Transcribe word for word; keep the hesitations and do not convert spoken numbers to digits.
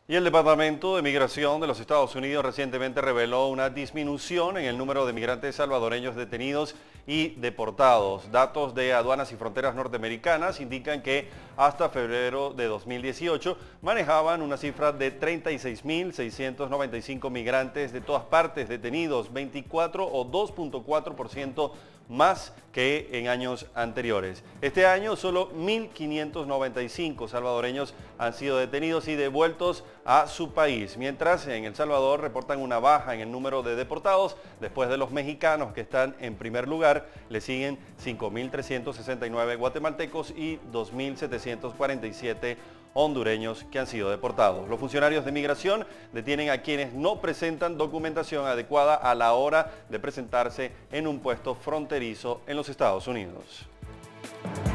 Y el Departamento de Migración de los Estados Unidos recientemente reveló una disminución en el número de migrantes salvadoreños detenidos y deportados. Datos de Aduanas y Fronteras Norteamericanas indican que hasta febrero de dos mil dieciocho manejaban una cifra de treinta y seis mil seiscientos noventa y cinco migrantes de todas partes detenidos, veinticuatro o dos punto cuatro por ciento más que en años anteriores. Este año solo mil quinientos noventa y cinco salvadoreños han sido detenidos y devueltos a su país, mientras en El Salvador reportan una baja en el número de deportados después de los mexicanos, que están en primer lugar. Le siguen cinco mil trescientos sesenta y nueve guatemaltecos y dos mil setecientos cuarenta y siete hondureños que han sido deportados. Los funcionarios de migración detienen a quienes no presentan documentación adecuada a la hora de presentarse en un puesto fronterizo en los Estados Unidos.